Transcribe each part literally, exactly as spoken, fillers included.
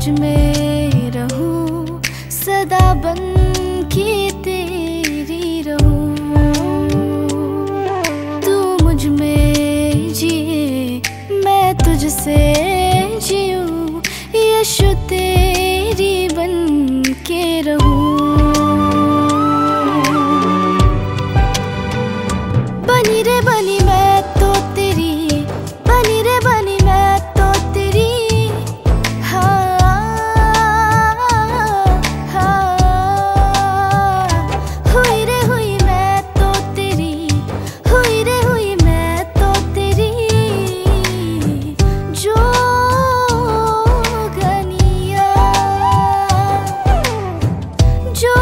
मुझ में रहूं, सदा बन के तेरी रहूं। तू मुझ में जिए, मैं तुझसे जीऊं, यीशु तेरी बन के रहूं। बनी रे बनी मैं तो तेरी, बनी रे बनी मैं तो तेरी। हाँ हाँ, हुई रे हुई मैं तो तेरी, हुई रे हुई मैं तो तेरी। जो गनिया, जो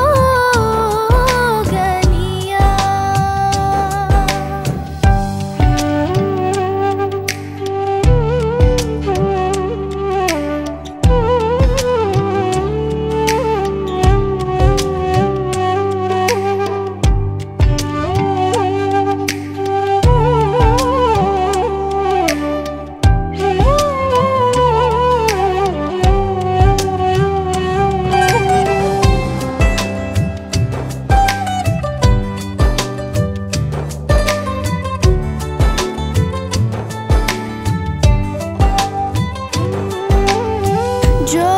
जो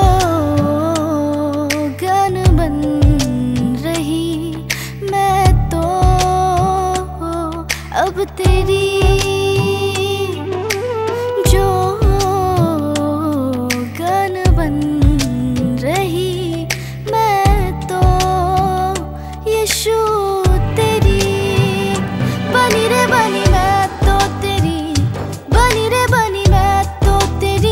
गन बन रही मैं तो अब तेरी। जो गन बन रही मैं तो यीशु तेरी। बनी रे बनी मैं तो तेरी, बनी रे बनी मैं तो तेरी।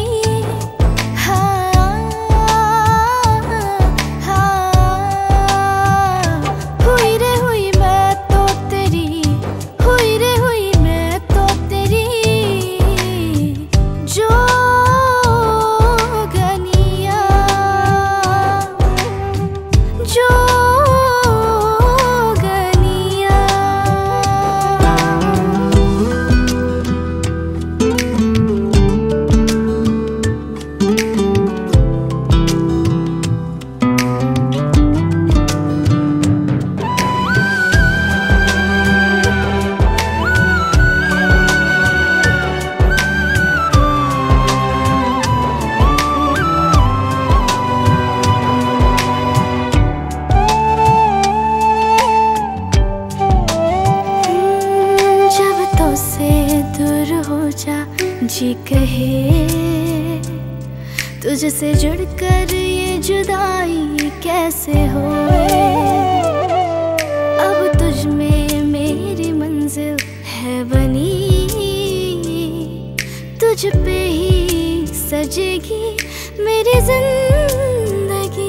से दूर हो जा जी कहे, तुझसे जुड़कर ये जुदाई कैसे होए। अब तुझ में मेरी मंजिल है बनी, तुझ पे ही सजेगी मेरी जिंदगी।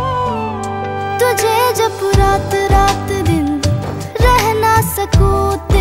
तुझे जब रात रात दिन रह ना सकूं